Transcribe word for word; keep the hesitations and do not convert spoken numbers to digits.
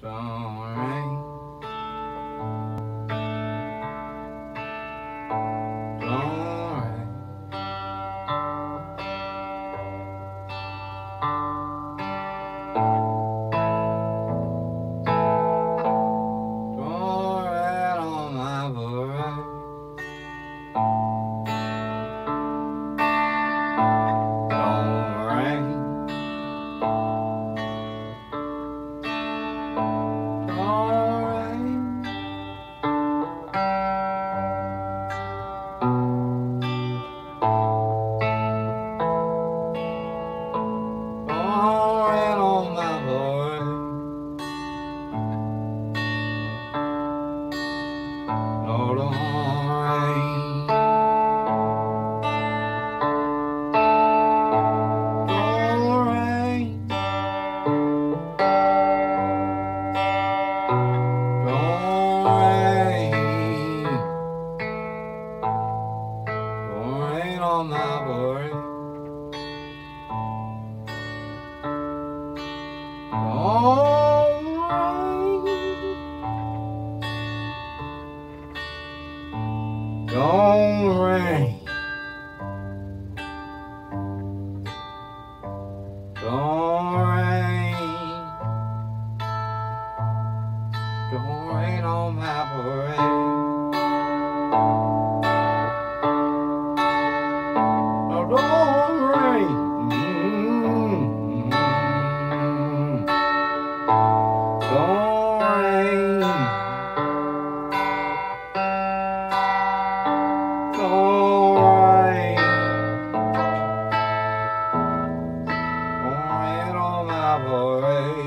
Don't rain. Don't rain. Don't rain on my parade. Don't rain. Don't rain. Don't rain on my parade. No, don't rain. Don't rain. Don't rain. Don't rain on my parade. Don't rain. Don't rain. Don't rain. Don't rain on my parade. No, don't rain. Mm-hmm. Don't rain. Don't rain. Don't rain on my parade.